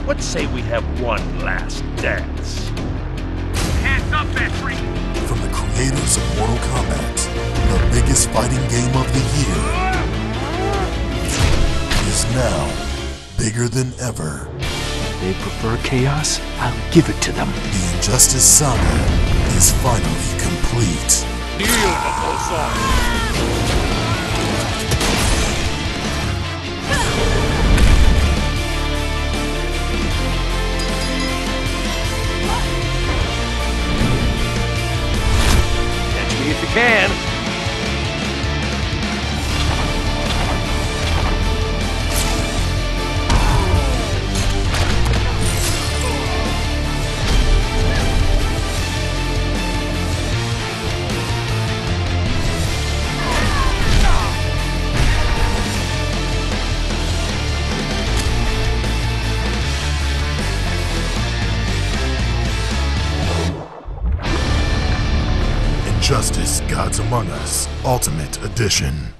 What say we have one last dance? Hands up, Vetri! From the creators of Mortal Kombat, the biggest fighting game of the year is now bigger than ever. They prefer chaos? I'll give it to them. The Injustice Saga is finally complete. Deal, Makosa! Catch me if you can. Injustice: Gods Among Us Ultimate Edition.